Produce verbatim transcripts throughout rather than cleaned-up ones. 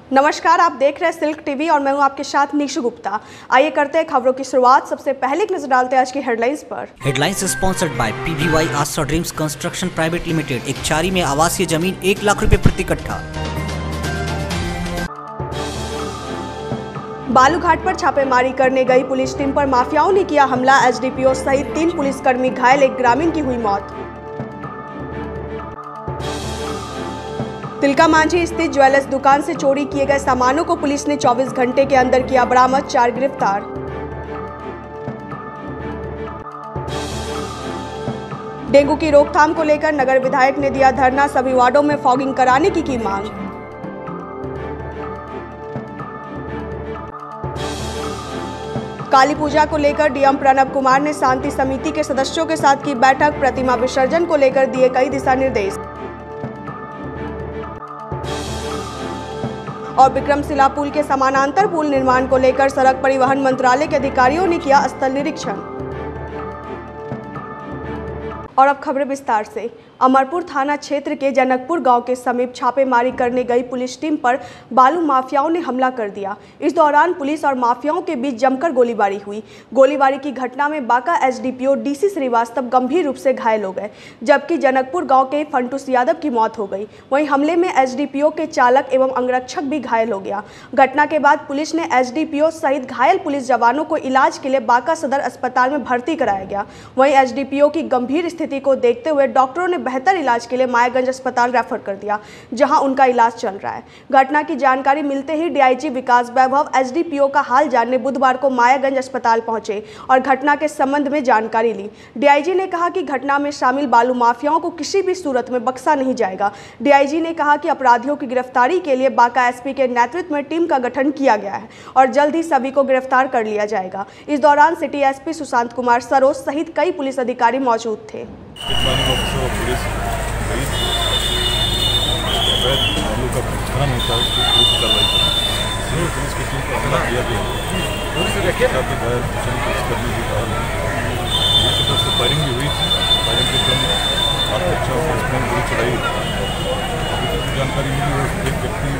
नमस्कार, आप देख रहे हैं सिल्क टीवी और मैं हूं आपके साथ निशु गुप्ता। आइए करते हैं खबरों की शुरुआत। सबसे पहले एक नजर डालते हैं आज की हेडलाइंस पर। Headlines sponsored by PVY Aastha dreams construction private limited. एक चारी में आवासीय जमीन एक लाख रुपए प्रति कट्ठा। बालूघाट पर छापेमारी करने गई पुलिस टीम पर माफियाओं ने किया हमला। एसडीपीओ सहित तीन पुलिसकर्मी घायल, एक ग्रामीण की हुई मौत। तिलका मांझी स्थित ज्वेलर्स दुकान से चोरी किए गए सामानों को पुलिस ने चौबीस घंटे के अंदर किया बरामद, चार गिरफ्तार। डेंगू की रोकथाम को लेकर नगर विधायक ने दिया धरना, सभी वार्डों में फॉगिंग कराने की की मांग। काली पूजा को लेकर डीएम प्रणब कुमार ने शांति समिति के सदस्यों के साथ की बैठक, प्रतिमा विसर्जन को लेकर दिए कई दिशा निर्देश। और विक्रमशिला पुल के समानांतर पुल निर्माण को लेकर सड़क परिवहन मंत्रालय के अधिकारियों ने किया स्थल निरीक्षण। और अब खबरें विस्तार से। अमरपुर थाना क्षेत्र के जनकपुर गांव के समीप छापेमारी करने गई पुलिस टीम पर बालू माफियाओं ने हमला कर दिया। इस दौरान पुलिस और माफियाओं के बीच जमकर गोलीबारी हुई। गोलीबारी की घटना में बांका एसडीपीओ डीसी श्रीवास्तव गंभीर रूप से घायल हो गए, जबकि जनकपुर गांव के फंटूस यादव की मौत हो गई। वहीं हमले में एसडीपीओ के चालक एवं अंगरक्षक भी घायल हो गया। घटना के बाद पुलिस ने एसडीपीओ सहित घायल पुलिस जवानों को इलाज के लिए बांका सदर अस्पताल में भर्ती कराया गया। वहीं एसडीपीओ की गंभीर स्थिति को देखते हुए डॉक्टरों ने बेहतर इलाज के लिए मायागंज अस्पताल रेफर कर दिया, जहां उनका इलाज चल रहा है। घटना की जानकारी मिलते ही डीआईजी विकास वैभव एसडीपीओ का हाल जानने बुधवार को मायागंज अस्पताल पहुंचे और घटना के संबंध में जानकारी ली। डीआईजी ने कहा कि घटना में शामिल बालू माफियाओं को किसी भी सूरत में बख्शा नहीं जाएगा। डीआईजी ने कहा कि अपराधियों की गिरफ्तारी के लिए बांका एसपी के नेतृत्व में टीम का गठन किया गया है और जल्द ही सभी को गिरफ्तार कर लिया जाएगा। इस दौरान सिटी एसपी सुशांत कुमार सरोज सहित कई पुलिस अधिकारी मौजूद थे। अवैध बालू का खनन होता है, उसकी पूरी कार्रवाई करें। पुलिस की टीम को हमला किया गया है, घायल पुलिसकर्मी भी घायल हैं। पुलिस की तरफ से फायरिंग भी हुई थी। फायरिंग के क्रम में आत्मरक्षा और गोली चलाई। अभी तक जानकारी मिली है एक व्यक्ति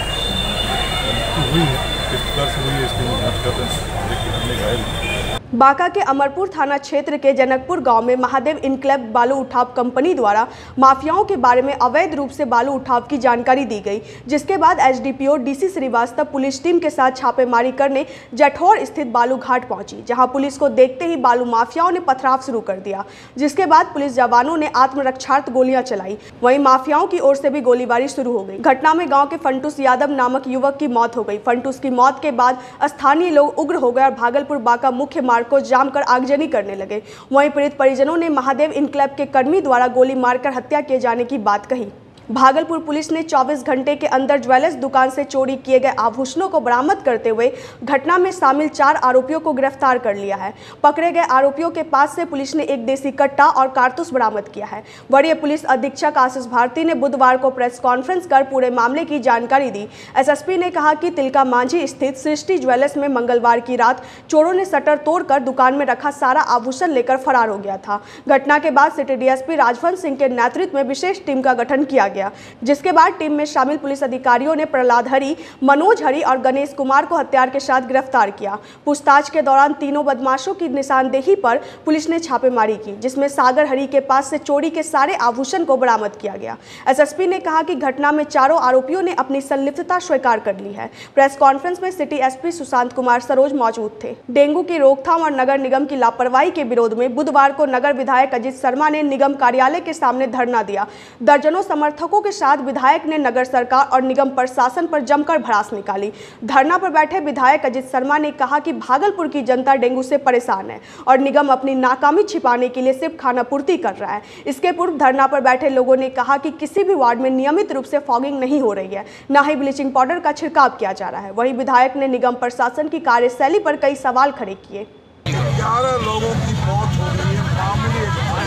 मृत्यु हुई है, किस प्रकार से हुई है इसकी जाँच कर रहे हैं, लेकिन अन्य घायल हैं। बांका के अमरपुर थाना क्षेत्र के जनकपुर गांव में महादेव इनक्लेव बालू उठाव कंपनी द्वारा माफियाओं के बारे में अवैध रूप से बालू उठाव की जानकारी दी गई, जिसके बाद SDPO DC Shrivastava police team के साथ छापेमारी करने जठौर स्थित बालू घाट पहुंची, जहां पुलिस को देखते ही बालू माफियाओं ने पथराव शुरू कर दिया, जिसके बाद पुलिस जवानों ने आत्मरक्षार्थ गोलियां चलाई। वहीं माफियाओं की ओर से भी गोलीबारी शुरू हो गई। घटना में गाँव के फंटूस यादव नामक युवक की मौत हो गई। फंटूस की मौत के बाद स्थानीय लोग उग्र हो गए और भागलपुर बांका मुख्य मार्ग को जाम कर आगजनी करने लगे। वहीं पीड़ित परिजनों ने महादेव इनक्लेव के कर्मी द्वारा गोली मारकर हत्या किए जाने की बात कही। भागलपुर पुलिस ने चौबीस घंटे के अंदर ज्वेलर्स दुकान से चोरी किए गए आभूषणों को बरामद करते हुए घटना में शामिल चार आरोपियों को गिरफ्तार कर लिया है। पकड़े गए आरोपियों के पास से पुलिस ने एक देसी कट्टा और कारतूस बरामद किया है। वरीय पुलिस अधीक्षक आशीष भारती ने बुधवार को प्रेस कॉन्फ्रेंस कर पूरे मामले की जानकारी दी। एसएसपी ने कहा कि तिलका मांझी स्थित सृष्टि ज्वेलर्स में मंगलवार की रात चोरों ने शटर तोड़कर दुकान में रखा सारा आभूषण लेकर फरार हो गया था। घटना के बाद सिटी डीएसपी राजवंश सिंह के नेतृत्व में विशेष टीम का गठन किया गया, जिसके बाद टीम में शामिल पुलिस अधिकारियों ने प्रहलाद हरी, मनोज हरी और गणेश कुमार को हथियार के साथ गिरफ्तार किया। पूछताछ के दौरान तीनों बदमाशों की निशानदेही पर पुलिस ने छापेमारी की, जिसमें सागर हरी के पास से चोरी के सारे आभूषण को बरामद किया गया। एसएसपी ने कहा कि घटना में चारों आरोपियों ने अपनी संलिप्तता स्वीकार कर ली है। प्रेस कॉन्फ्रेंस में सिटी एसपी सुशांत कुमार सरोज मौजूद थे। डेंगू की रोकथाम और नगर निगम की लापरवाही के विरोध में बुधवार को नगर विधायक अजित शर्मा ने निगम कार्यालय के सामने धरना दिया। दर्जनों समर्थकों के साथ विधायक ने नगर सरकार और निगम प्रशासन पर जमकर भड़ास निकाली। धरना पर बैठे विधायक अजित शर्मा ने कहा कि भागलपुर की जनता डेंगू से परेशान है और निगम अपनी नाकामी छिपाने के लिए सिर्फ खानापूर्ति कर रहा है। इसके पूर्व धरना पर बैठे लोगों ने कहा कि किसी भी वार्ड में नियमित रूप से फॉगिंग नहीं हो रही है, न ही ब्लीचिंग पाउडर का छिड़काव किया जा रहा है। वहीं विधायक ने निगम प्रशासन की कार्यशैली पर कई सवाल खड़े किए। ग्यारह लोगों की मौत हो गई है, मामूली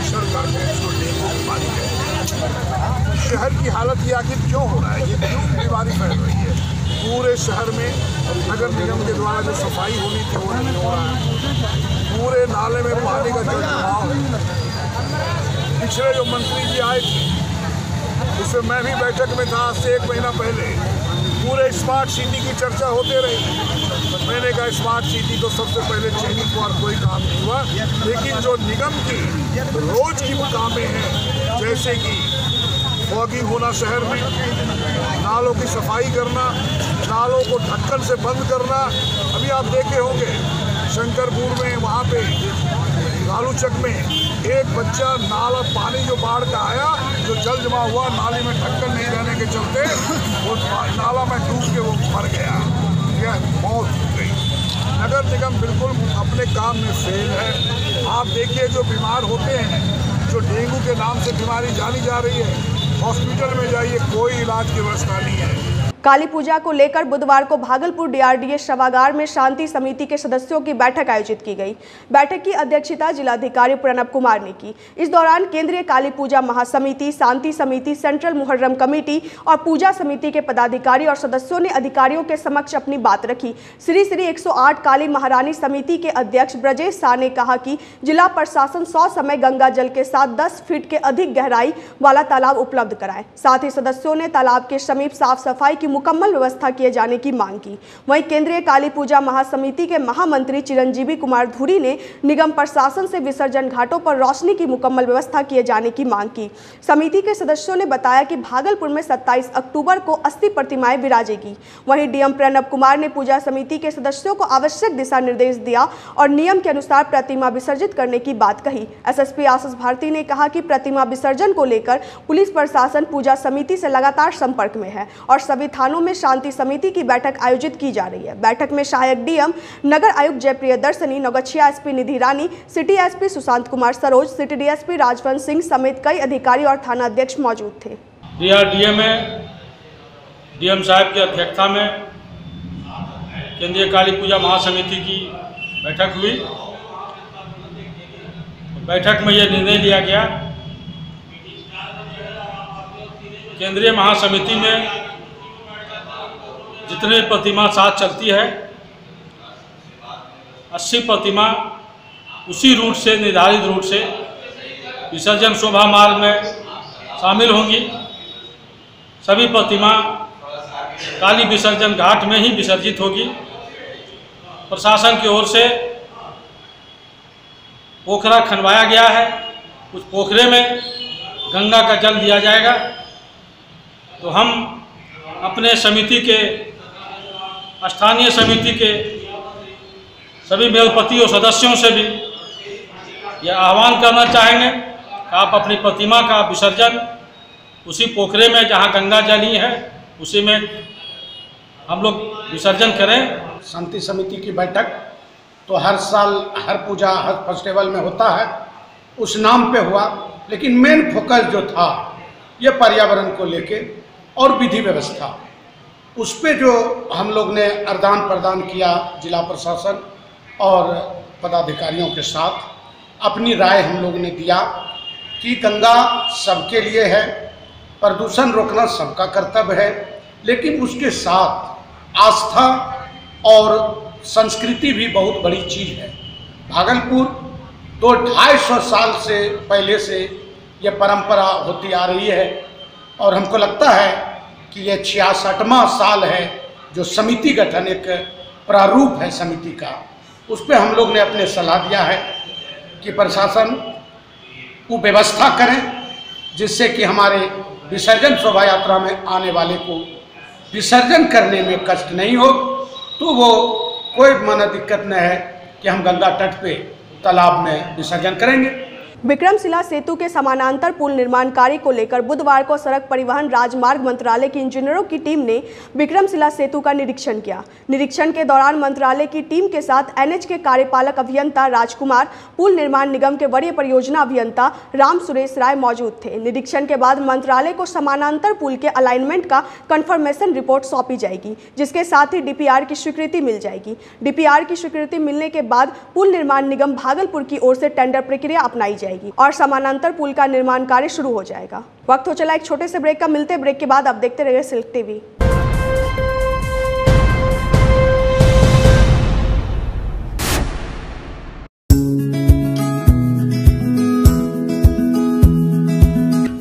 शहर की हालत ये आखिर क्यों हो रहा है, ये क्यों बीमारी फैल रही है। पूरे शहर में नगर निगम के द्वारा जो सफाई होनी थी वो नहीं हो रहा है। पूरे नाले में पानी का जल जमाव है। पिछले जो मंत्री जी आए थे, उससे मैं भी बैठक में था आज से एक महीना पहले, पूरे स्मार्ट सिटी की चर्चा होते रही। मैंने कहा स्मार्ट सिटी तो सबसे पहले चेनी को और कोई काम नहीं हुआ, लेकिन जो निगम की रोज की कामें हैं, जैसे कि फॉगिंग होना शहर में, नालों की सफाई करना, नालों को ढक्कन से बंद करना। अभी आप देखे होंगे शंकरपुर में, वहाँ पे लालूचक में एक बच्चा नाला पानी जो बाढ़ का आया, जो जल जमा हुआ नाले में ढक्कन नहीं रहने के चलते वो नाला में डूब के वो मर गया, यह मौत हो गई। नगर निगम बिल्कुल अपने काम में फेल है। आप देखिए जो बीमार होते हैं, जो डेंगू के नाम से बीमारी जानी जा रही है, हॉस्पिटल में जाइए कोई इलाज की व्यवस्था नहीं है। काली पूजा को लेकर बुधवार को भागलपुर डीआरडीए सभागार में शांति समिति के सदस्यों की बैठक आयोजित की गई। बैठक की अध्यक्षता जिलाधिकारी प्रणब कुमार ने की। इस दौरान केंद्रीय काली पूजा महासमिति, शांति समिति, सेंट्रल मुहर्रम कमेटी और पूजा समिति के पदाधिकारी और सदस्यों ने अधिकारियों के समक्ष अपनी बात रखी। श्री श्री एक सौ आठ काली महारानी समिति के अध्यक्ष ब्रजेश शाह ने कहा कि जिला प्रशासन सौ समय गंगा जल के साथ दस फीट के अधिक गहराई वाला तालाब उपलब्ध कराए। साथ ही सदस्यों ने तालाब के समीप साफ सफाई की मुकम्मल व्यवस्था किए जाने की मांग की। वहीं केंद्रीय काली पूजा महासमिति के महामंत्री चिरंजीवी कुमार धुरी ने निगम प्रशासन से विसर्जन घाटों पर रोशनी की मुकम्मल व्यवस्था किए जाने की मांग की। समिति के सदस्यों ने बताया कि भागलपुर में सत्ताईस अक्टूबर को अस्थि प्रतिमाएं विराजेगी। वहीं डीएम प्रणब कुमार ने पूजा समिति के सदस्यों को आवश्यक दिशा निर्देश दिया और नियम के अनुसार प्रतिमा विसर्जित करने की बात कही। एसएसपी आशीष भारती ने कहा कि प्रतिमा विसर्जन को लेकर पुलिस प्रशासन पूजा समिति से लगातार संपर्क में है और सभी थानों में शांति समिति की बैठक आयोजित की जा रही है। बैठक में सहायक डीएम, नगर आयुक्त Jaipriya Darshani, Naugachia SP Nidhi Rani, city SP Sushant Kumar Saroj, city DSP Rajvansh Singh समेत कई अधिकारी और थाना अध्यक्ष मौजूद थे। डीआरडीए में डीएम साहब की अध्यक्षता में केंद्रीय काली पूजा महासमिति की बैठक हुई। बैठक में यह निर्णय लिया गया, केंद्रीय महासमिति में जितने प्रतिमा साथ चलती है, अस्सी प्रतिमा उसी रूट से, निर्धारित रूट से विसर्जन शोभा मार्ग में शामिल होंगी। सभी प्रतिमा काली विसर्जन घाट में ही विसर्जित होगी। प्रशासन की ओर से पोखरा खनवाया गया है, उस पोखरे में गंगा का जल दिया जाएगा। तो हम अपने समिति के, स्थानीय समिति के सभी मेलपतियों सदस्यों से भी यह आह्वान करना चाहेंगे कि आप अपनी प्रतिमा का विसर्जन उसी पोखरे में जहां गंगा जली है उसी में हम लोग विसर्जन करें। शांति समिति की बैठक तो हर साल हर पूजा हर फेस्टिवल में होता है, उस नाम पे हुआ, लेकिन मेन फोकस जो था ये पर्यावरण को लेके और विधि व्यवस्था, उस पे जो हम लोग ने आदान प्रदान किया जिला प्रशासन और पदाधिकारियों के साथ। अपनी राय हम लोग ने दिया कि गंगा सबके लिए है, प्रदूषण रोकना सबका कर्तव्य है, लेकिन उसके साथ आस्था और संस्कृति भी बहुत बड़ी चीज़ है। भागलपुर तो ढाई सौ साल से पहले से ये परंपरा होती आ रही है और हमको लगता है कि ये छियासठवां साल है जो समिति गठन, एक प्रारूप है समिति का, उस पर हम लोग ने अपने सलाह दिया है कि प्रशासन को व्यवस्था करें जिससे कि हमारे विसर्जन शोभा यात्रा में आने वाले को विसर्जन करने में कष्ट नहीं हो। तो वो कोई माना दिक्कत न है कि हम गंगा तट पे तालाब में विसर्जन करेंगे। विक्रमशिला सेतु के समानांतर पुल निर्माण कार्य को लेकर बुधवार को सड़क परिवहन राजमार्ग मंत्रालय की इंजीनियरों की टीम ने विक्रमशिला सेतु का निरीक्षण किया। निरीक्षण के दौरान मंत्रालय की टीम के साथ एनएच के कार्यपालक अभियंता राजकुमार, पुल निर्माण निगम के वरीय परियोजना अभियंता राम सुरेश राय मौजूद थे। निरीक्षण के बाद मंत्रालय को समानांतर पुल के अलाइनमेंट का कंफर्मेशन रिपोर्ट सौंपी जाएगी, जिसके साथ ही डीपीआर की स्वीकृति मिल जाएगी। डीपीआर की स्वीकृति मिलने के बाद पुल निर्माण निगम भागलपुर की ओर से टेंडर प्रक्रिया अपनाई जाएगी और समानांतर पुल का निर्माण कार्य शुरू हो जाएगा। वक्त हो चला एक छोटे से ब्रेक का, मिलते ब्रेक के बाद आप देखते रहिए सिल्क टीवी।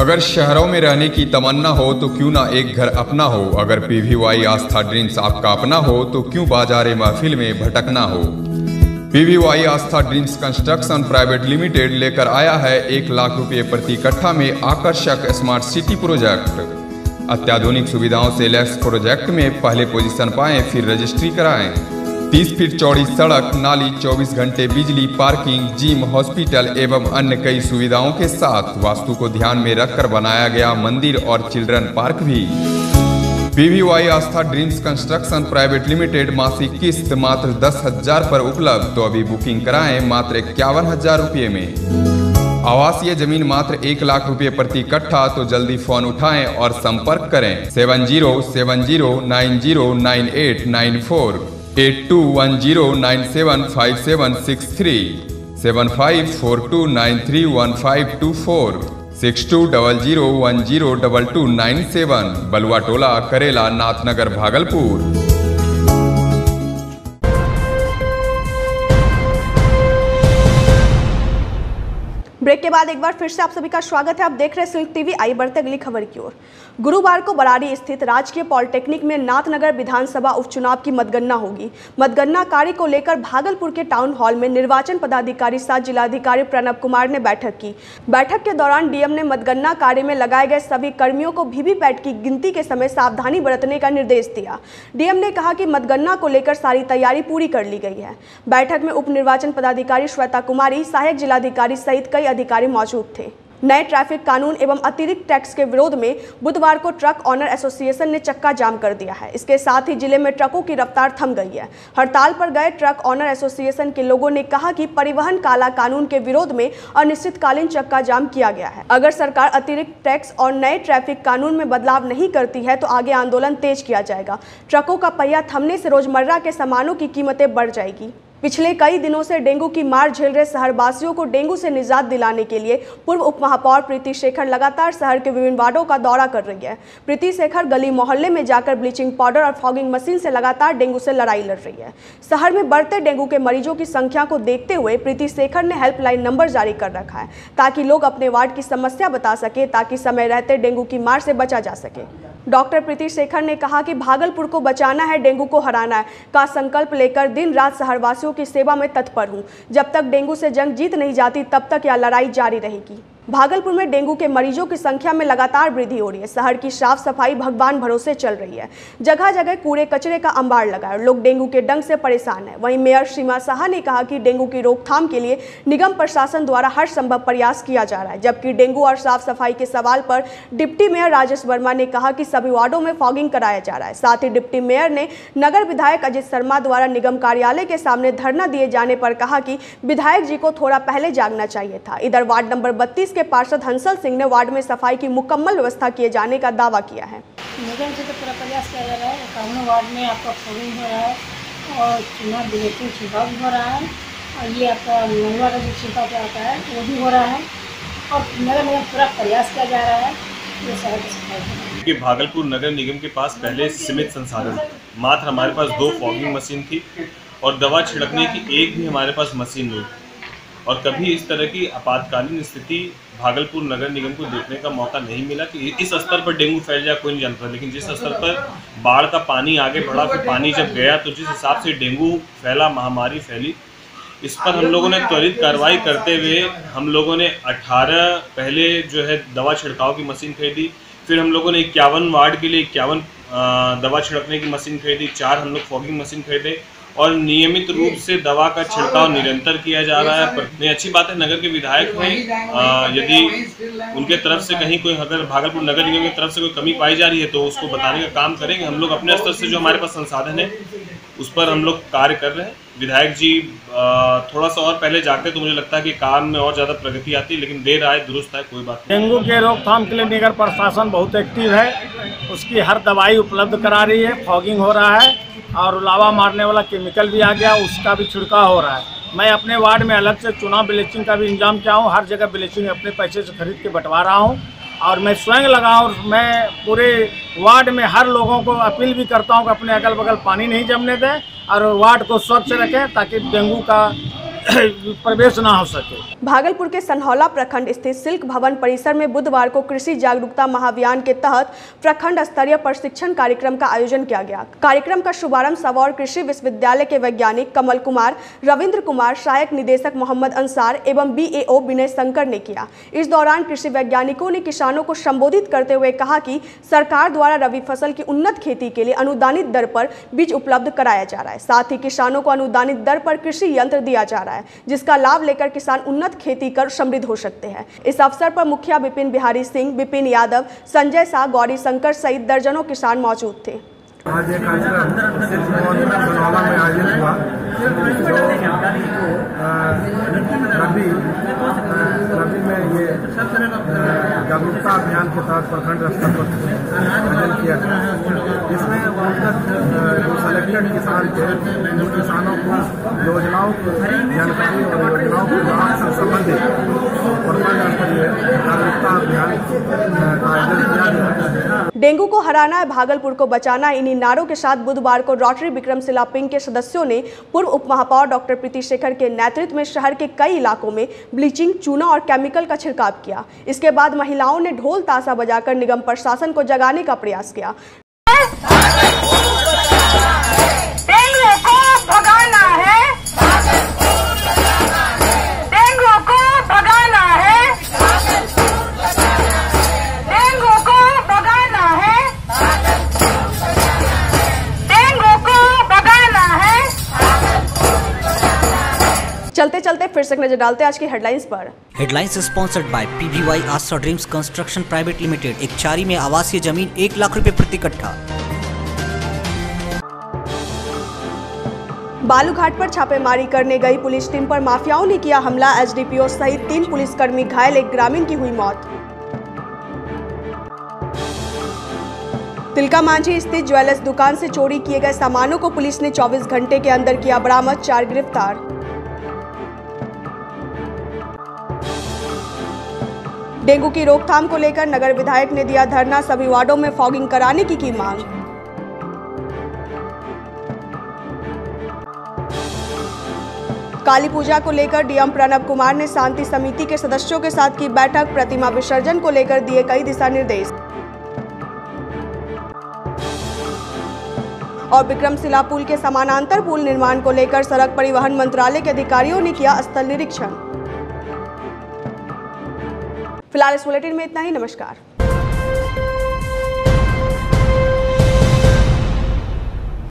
अगर शहरों में रहने की तमन्ना हो तो क्यों ना एक घर अपना हो। अगर पीवीवाई आस्था ड्रीम्स आपका अपना हो तो क्यों बाजारे महफिल में भटकना हो। PVY Aastha dreams construction private limited लेकर आया है एक लाख रुपए प्रति कट्ठा में आकर्षक स्मार्ट सिटी प्रोजेक्ट। अत्याधुनिक सुविधाओं से लैस प्रोजेक्ट में पहले पोजीशन पाएं, फिर रजिस्ट्री कराएं। तीस फीट चौड़ी सड़क, नाली, चौबीस घंटे बिजली, पार्किंग, जिम, हॉस्पिटल एवं अन्य कई सुविधाओं के साथ वास्तु को ध्यान में रखकर बनाया गया मंदिर और चिल्ड्रन पार्क भी। PVY Aastha dreams construction private limited मासिक किस्त मात्र दस हजार पर उपलब्ध, तो अभी बुकिंग कराएं मात्र इक्यावन हजार रुपये में। आवासीय जमीन मात्र एक लाख रुपए प्रति कट्ठा, तो जल्दी फोन उठाएं और संपर्क करें seven zero seven zero nine zero nine eight nine four eight two one zero nine seven five seven six three seven five four two nine three one five two four six two double zero one zero double two nine seven. Balua Tola, Karela, Nathnagar, Bhagalpur. Break के बाद एक बार फिर से आप सभी का स्वागत है। आप देख रहे हैं सिल्क टीवी। आइए बढ़ते अगली खबर की ओर। गुरुवार को बरारी स्थित राजकीय पॉलिटेक्निक में नाथनगर विधानसभा उपचुनाव की मतगणना होगी। मतगणना कार्य को लेकर भागलपुर के टाउन हॉल में निर्वाचन पदाधिकारी साथ जिलाधिकारी प्रणव कुमार ने बैठक की। बैठक के दौरान डीएम ने मतगणना कार्य में लगाए गए सभी कर्मियों को वीवीपैट की गिनती के समय सावधानी बरतने का निर्देश दिया। डीएम ने कहा कि मतगणना को लेकर सारी तैयारी पूरी कर ली गई है। बैठक में उप निर्वाचन पदाधिकारी श्वेता कुमारी, सहायक जिलाधिकारी सहित कई अधिकारी मौजूद थे। नए ट्रैफिक कानून एवं अतिरिक्त टैक्स के विरोध में बुधवार को ट्रक ऑनर एसोसिएशन ने चक्का जाम कर दिया है। इसके साथ ही जिले में ट्रकों की रफ्तार थम गई है। हड़ताल पर गए ट्रक ऑनर एसोसिएशन के लोगों ने कहा कि परिवहन काला कानून के विरोध में अनिश्चितकालीन चक्का जाम किया गया है। अगर सरकार अतिरिक्त टैक्स और नए ट्रैफिक कानून में बदलाव नहीं करती है तो आगे आंदोलन तेज किया जाएगा। ट्रकों का पहिया थमने से रोजमर्रा के सामानों की कीमतें बढ़ जाएगी। पिछले कई दिनों से डेंगू की मार झेल रहे शहरवासियों को डेंगू से निजात दिलाने के लिए पूर्व उप महापौर प्रीति शेखर लगातार शहर के विभिन्न वार्डों का दौरा कर रही है। प्रीति शेखर गली मोहल्ले में जाकर ब्लीचिंग पाउडर और फॉगिंग मशीन से लगातार डेंगू से लड़ाई लड़ रही है। शहर में बढ़ते डेंगू के मरीजों की संख्या को देखते हुए प्रीति शेखर ने हेल्पलाइन नंबर जारी कर रखा है ताकि लोग अपने वार्ड की समस्या बता सके, ताकि समय रहते डेंगू की मार से बचा जा सके। डॉक्टर प्रीति शेखर ने कहा कि भागलपुर को बचाना है, डेंगू को हराना है का संकल्प लेकर दिन रात शहरवासियों की सेवा में तत्पर हूं। जब तक डेंगू से जंग जीत नहीं जाती तब तक यह लड़ाई जारी रहेगी। भागलपुर में डेंगू के मरीजों की संख्या में लगातार वृद्धि हो रही है। शहर की साफ सफाई भगवान भरोसे चल रही है। जगह जगह कूड़े कचरे का अंबार लगा है। लोग डेंगू के डंक से परेशान हैं। वहीं मेयर सीमा साहा ने कहा कि डेंगू की रोकथाम के लिए निगम प्रशासन द्वारा हर संभव प्रयास किया जा रहा है। जबकि डेंगू और साफ सफाई के सवाल पर डिप्टी मेयर राजेश वर्मा ने कहा कि सभी वार्डों में फॉगिंग कराया जा रहा है। साथ ही डिप्टी मेयर ने नगर विधायक अजित शर्मा द्वारा निगम कार्यालय के सामने धरना दिए जाने पर कहा कि विधायक जी को थोड़ा पहले जागना चाहिए था। इधर वार्ड नंबर बत्तीस के पार्षद हंसल सिंह ने वार्ड में सफाई की मुकम्मल व्यवस्था किए जाने का दावा किया है। निगम से तो पूरा प्रयास किया जा रहा है। कानून वार्ड में आपका फॉगिंग हो रहा है और चुनाव ब्लीचिंग छिड़काव भी हो रहा है और ये आपका नलवा का जो छिड़काव क्या आता है वो भी हो रहा है और नगर निगम पूरा प्रयास किया जा रहा है ये शहर की सफाई कि भागलपुर नगर निगम के पास पहले सीमित संसाधन, मात्र हमारे पास दो फॉगिंग मशीन थी और दवा छिड़कने की एक भी हमारे पास मशीन नहीं और कभी इस तरह की आपातकालीन स्थिति भागलपुर नगर निगम को देखने का मौका नहीं मिला कि इस स्तर पर डेंगू फैल जाए, कोई नहीं जानता। लेकिन जिस स्तर पर बाढ़ का पानी आगे बढ़ा, फिर पानी जब गया तो जिस हिसाब से डेंगू फैला, महामारी फैली, इस पर हम लोगों ने त्वरित कार्रवाई करते हुए हम लोगों ने अठारह पहले जो है दवा छिड़काव की मशीन खरीदी, फिर हम लोगों ने इक्यावन वार्ड के लिए इक्यावन दवा छिड़कने की मशीन खरीदी, चार हम लोग फॉगिंग मशीन खरीदे और नियमित रूप से दवा का छिड़काव निरंतर किया जा रहा है। पर अच्छी बात है, नगर के विधायक हैं, यदि उनके तरफ से कहीं कोई अगर भागलपुर नगर निगम की तरफ से कोई कमी पाई जा रही है तो उसको बताने का काम करेंगे। हम लोग अपने स्तर से जो हमारे पास संसाधन है उस पर हम लोग कार्य कर रहे हैं। विधायक जी थोड़ा सा और पहले जाते तो मुझे लगता है कि काम में और ज़्यादा प्रगति आती, लेकिन देर आए दुरुस्त है, कोई बात नहीं। डेंगू के रोकथाम के लिए नगर प्रशासन बहुत एक्टिव है, उसकी हर दवाई उपलब्ध करा रही है, फॉगिंग हो रहा है और लावा मारने वाला केमिकल भी आ गया, उसका भी छिड़काव हो रहा है। मैं अपने वार्ड में अलग से चुनाव ब्लीचिंग का भी इंतजाम किया हूँ, हर जगह ब्लीचिंग अपने पैसे से खरीद के बंटवा रहा हूँ और मैं स्वयं लगा और मैं पूरे वार्ड में हर लोगों को अपील भी करता हूँ कि अपने अगल बगल पानी नहीं जमने दें और वार्ड को स्वच्छ रखें ताकि डेंगू का प्रवेश ना हो सके। भागलपुर के सनहौला प्रखंड स्थित सिल्क भवन परिसर में बुधवार को कृषि जागरूकता महाअभियान के तहत प्रखंड स्तरीय प्रशिक्षण कार्यक्रम का आयोजन किया गया। कार्यक्रम का शुभारंभ सबौर कृषि विश्वविद्यालय के वैज्ञानिक कमल कुमार, रविंद्र कुमार, सहायक निदेशक मोहम्मद अंसार एवं बी ए ओ विनय शंकर ने किया। इस दौरान कृषि वैज्ञानिकों ने किसानों को संबोधित करते हुए कहा कि सरकार द्वारा रबी फसल की उन्नत खेती के लिए अनुदानित दर पर बीज उपलब्ध कराया जा रहा है। साथ ही किसानों को अनुदानित दर पर कृषि यंत्र दिया जा रहा है, जिसका लाभ लेकर किसान उन्नत खेती कर समृद्ध हो सकते हैं। इस अवसर पर मुखिया विपिन बिहारी सिंह, विपिन यादव, संजय शाह, गौरी शंकर सहित दर्जनों किसान मौजूद थे। आज एक कार्यक्रम सिल्क भवन सनहौला में आयोजित हुआ जो रबी रबी में ये जागरूकता अभियान के तहत प्रखंड स्तर पर आयोजन किया गया। इसमें जो सेलेक्टेड किसान थे उन किसानों को योजनाओं की जानकारी और योजनाओं के लाभ से संबंधित प्रखंड स्तरीय जागरूकता अभियान का आयोजन किया गया। डेंगू को हराना है, भागलपुर को बचाना है, इन्हीं नारों के साथ बुधवार को रोटरी विक्रमशिला पिंक के सदस्यों ने पूर्व उप महापौर डॉक्टर प्रीति शेखर के नेतृत्व में शहर के कई इलाकों में ब्लीचिंग, चूना और केमिकल का छिड़काव किया। इसके बाद महिलाओं ने ढोल ताशा बजाकर निगम प्रशासन को जगाने का प्रयास किया। डेंगू को भगाना है, डेंगू को भगाना है, डेंगू को भगाना है, डेंगू को भगाना है। चलते चलते फिर से नजर डालते आज की हेडलाइंस पर। Headlines sponsored by PVY Aastha dreams construction private limited. एक चारी में आवासीय जमीन एक लाख रुपए प्रति कट्ठा। बालूघाट पर छापेमारी करने गई पुलिस टीम पर माफियाओं ने किया हमला। एसडीपीओ सहित तीन पुलिसकर्मी घायल, एक ग्रामीण की हुई मौत। तिलका मांझी स्थित ज्वेलर्स दुकान से चोरी किए गए सामानों को पुलिस ने चौबीस घंटे के अंदर किया बरामद, चार गिरफ्तार। डेंगू की रोकथाम को लेकर नगर विधायक ने दिया धरना, सभी वार्डों में फॉगिंग कराने की की मांग। काली पूजा को लेकर डीएम प्रणब कुमार ने शांति समिति के सदस्यों के साथ की बैठक, प्रतिमा विसर्जन को लेकर दिए कई दिशा निर्देश। और विक्रमशिला पुल के समानांतर पुल निर्माण को लेकर सड़क परिवहन मंत्रालय के अधिकारियों ने किया स्थल निरीक्षण। फिलहाल इस बुलेटिन में इतना ही। नमस्कार।